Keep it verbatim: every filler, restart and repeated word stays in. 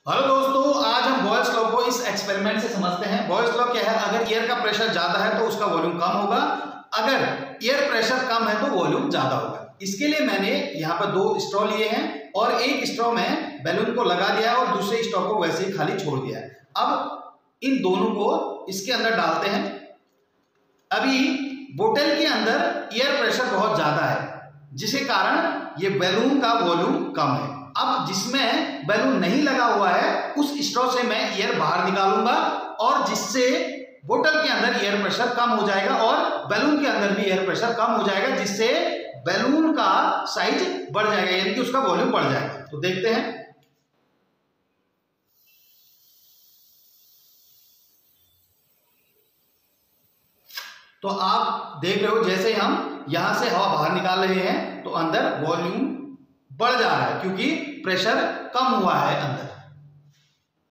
Hello दोस्तों, आज हम बॉयल्स लॉ को इस एक्सपेरिमेंट से समझते हैं। बॉयल्स लॉ क्या है? अगर एयर का प्रेशर ज्यादा है तो उसका वॉल्यूम कम होगा, अगर एयर प्रेशर कम है तो वॉल्यूम ज्यादा होगा। इसके लिए मैंने यहाँ पर दो स्ट्रॉ लिए हैं और एक स्ट्रॉ में बैलून को लगा दिया है और दूसरे स्ट्रॉ को वैसे ही खाली छोड़ दिया है। अब इन दोनों को इसके अंदर डालते हैं। अभी बोतल के अंदर एयर प्रेशर बहुत ज्यादा है, जिसके कारण ये बैलून का वॉल्यूम कम है। अब जिसमें बैलून नहीं लगा हुआ है उस स्ट्रॉ से मैं एयर बाहर निकालूंगा और जिससे बोतल के अंदर एयर प्रेशर कम हो जाएगा और बैलून के अंदर भी एयर प्रेशर कम हो जाएगा, जिससे बैलून का साइज बढ़ जाएगा, यानी कि उसका वॉल्यूम बढ़ जाएगा। तो देखते हैं। तो आप देख रहे हो जैसे हम यहां से हवा बाहर निकाल रहे हैं तो अंदर वॉल्यूम बढ़ जा रहा है, क्योंकि प्रेशर कम हुआ है अंदर।